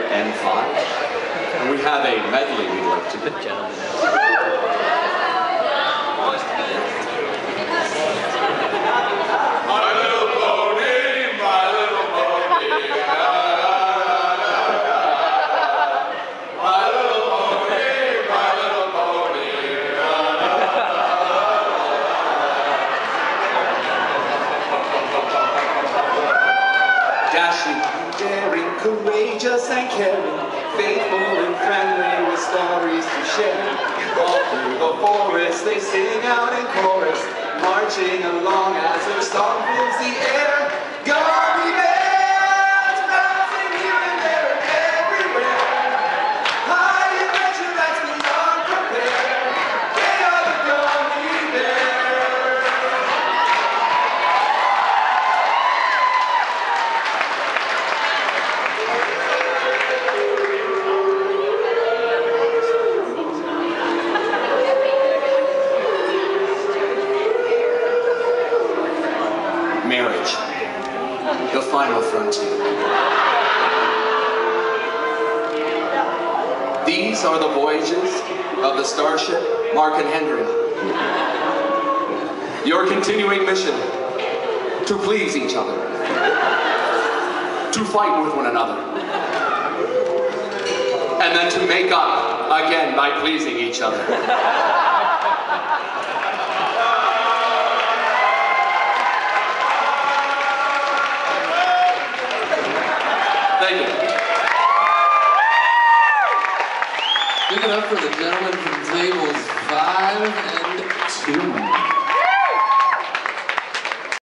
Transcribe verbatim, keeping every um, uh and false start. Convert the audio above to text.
and five. And we have a medley we'd like to do. Gentlemen. My little pony, my little pony. My little pony, my little pony. Dashing, daring, courageous and caring, faithful and friendly with stories to share. All through the forest they sing out in chorus, marching along as their song fills the air. Gummy bears bouncing here and there and everywhere. High adventure that's beyond compare. They are the gummy bears. Marriage, the final frontier. These are the voyages of the starship Mark and Hendria. Your continuing mission, to please each other, to fight with one another, and then to make up again by pleasing each other. Thank you. Give it up for the gentleman from tables five